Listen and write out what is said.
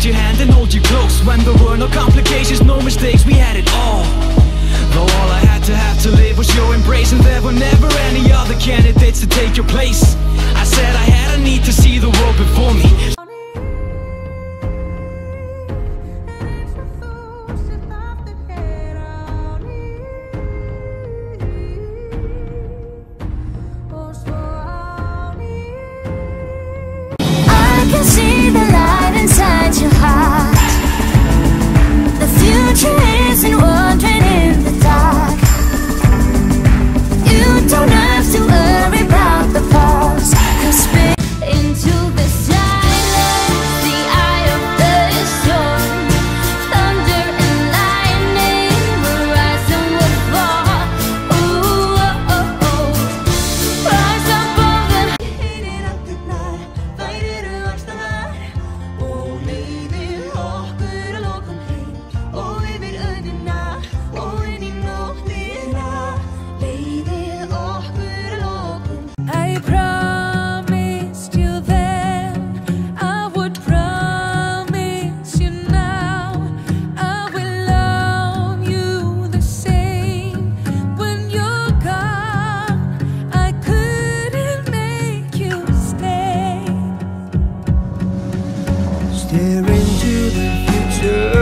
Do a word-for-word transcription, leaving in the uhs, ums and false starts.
your hand and hold you close. When there were no complications, no mistakes, we had it all. Though all I had to have to live was your embrace, and there were never any other candidates to take your place. I said I had a need to see the world before me. I can see the light inside your heart. The future isn't wandering in the dark. You don't have to worry about the past, 'cause spin into the silence, the eye of the storm. Thunder and lightning will rise and will fall. Ooh, oh, oh, oh. Rise above and hit it up the night. Fight it and watch the light. Oh, baby, okkur að lokum heim. Og yfir önnina, og inn í nóttina. Leiðir okkur að lokum. I promised you then, I would promise you now. I will love you the same when you're gone. I couldn't make you stay. Stare into the future.